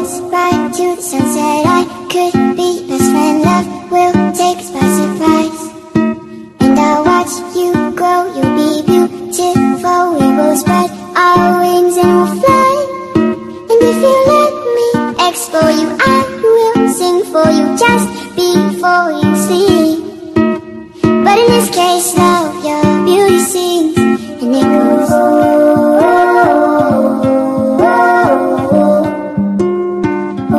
dance right to the sunset. I could be best friend. Love will take us by surprise, and I'll watch you grow. You'll be beautiful. We will spread our wings and we'll fly. And if you let me explore you, I will sing for you just before you sleep. But in this case, love, your beauty sings, and it goes, oh, oh, oh,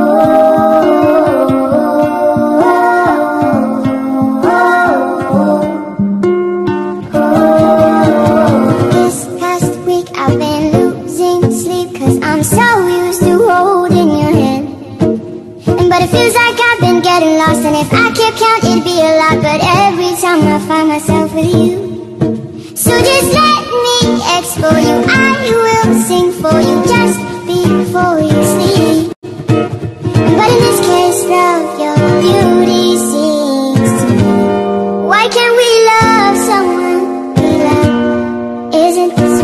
oh, oh. This past week I've been losing sleep, 'cause I'm so used to holding your hand. But it feels like I've been getting lost, and if I kept count it'd be a lot. But every time I find myself with you, so just let me explore you. I will sing for you just before you sleep. But in this case, love, your beauty sings to me. Why can't we love someone we love? Isn't this